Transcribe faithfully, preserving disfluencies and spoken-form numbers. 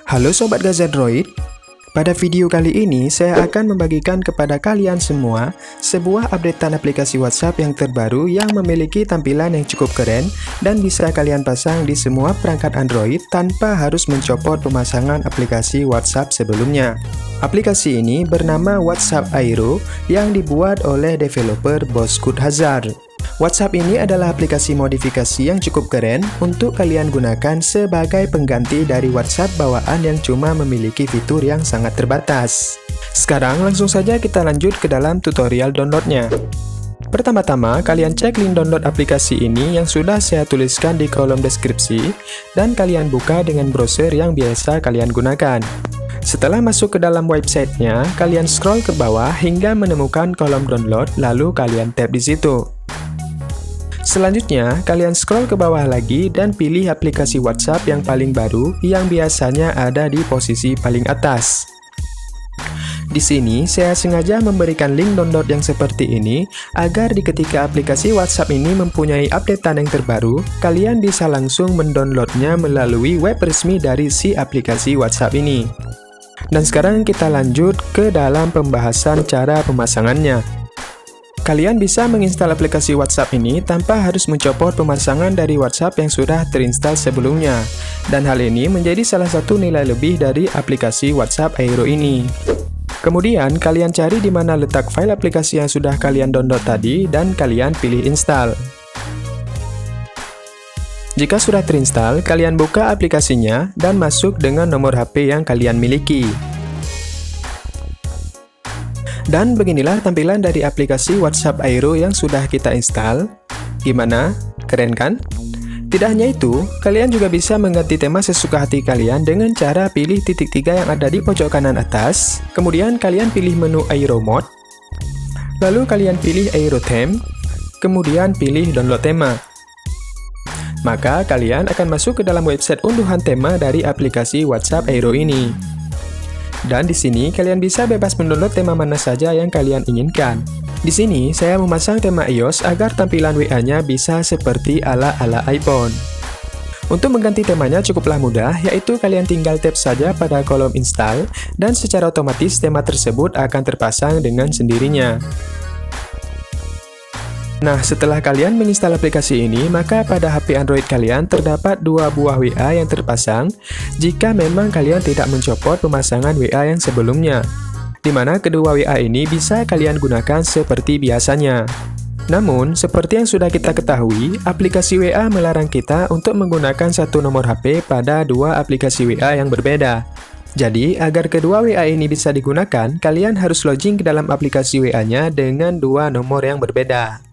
Halo Sobat Gazandroid, pada video kali ini saya akan membagikan kepada kalian semua sebuah updatean aplikasi WhatsApp yang terbaru yang memiliki tampilan yang cukup keren dan bisa kalian pasang di semua perangkat Android tanpa harus mencopot pemasangan aplikasi WhatsApp sebelumnya. Aplikasi ini bernama WhatsApp Aero yang dibuat oleh developer Bozkurt Hazard. WhatsApp ini adalah aplikasi modifikasi yang cukup keren untuk kalian gunakan sebagai pengganti dari WhatsApp bawaan yang cuma memiliki fitur yang sangat terbatas. Sekarang langsung saja kita lanjut ke dalam tutorial downloadnya. Pertama-tama, kalian cek link download aplikasi ini yang sudah saya tuliskan di kolom deskripsi dan kalian buka dengan browser yang biasa kalian gunakan. Setelah masuk ke dalam websitenya, kalian scroll ke bawah hingga menemukan kolom download, lalu kalian tap di situ. Selanjutnya, kalian scroll ke bawah lagi dan pilih aplikasi WhatsApp yang paling baru yang biasanya ada di posisi paling atas. Di sini, saya sengaja memberikan link download yang seperti ini agar di ketika aplikasi WhatsApp ini mempunyai updatean yang terbaru, kalian bisa langsung mendownloadnya melalui web resmi dari si aplikasi WhatsApp ini. Dan sekarang kita lanjut ke dalam pembahasan cara pemasangannya. Kalian bisa menginstal aplikasi WhatsApp ini tanpa harus mencopot pemasangan dari WhatsApp yang sudah terinstall sebelumnya. Dan hal ini menjadi salah satu nilai lebih dari aplikasi WhatsApp Aero ini. Kemudian, kalian cari di mana letak file aplikasi yang sudah kalian download tadi dan kalian pilih install. Jika sudah terinstall, kalian buka aplikasinya dan masuk dengan nomor H P yang kalian miliki. Dan beginilah tampilan dari aplikasi WhatsApp Aero yang sudah kita install. Gimana? Keren kan? Tidak hanya itu, kalian juga bisa mengganti tema sesuka hati kalian dengan cara pilih titik tiga yang ada di pojok kanan atas. Kemudian kalian pilih menu Aero Mode. Lalu kalian pilih Aero Theme. Kemudian pilih download tema. Maka kalian akan masuk ke dalam website unduhan tema dari aplikasi WhatsApp Aero ini. Dan di sini kalian bisa bebas mendownload tema mana saja yang kalian inginkan. Di sini saya memasang tema iOS agar tampilan W A-nya bisa seperti ala-ala iPhone. Untuk mengganti temanya cukuplah mudah, yaitu kalian tinggal tap saja pada kolom install dan secara otomatis tema tersebut akan terpasang dengan sendirinya. Nah, setelah kalian menginstal aplikasi ini, maka pada H P Android kalian terdapat dua buah W A yang terpasang jika memang kalian tidak mencopot pemasangan W A yang sebelumnya, di mana kedua W A ini bisa kalian gunakan seperti biasanya. Namun, seperti yang sudah kita ketahui, aplikasi W A melarang kita untuk menggunakan satu nomor H P pada dua aplikasi W A yang berbeda. Jadi, agar kedua W A ini bisa digunakan, kalian harus login ke dalam aplikasi W A-nya dengan dua nomor yang berbeda.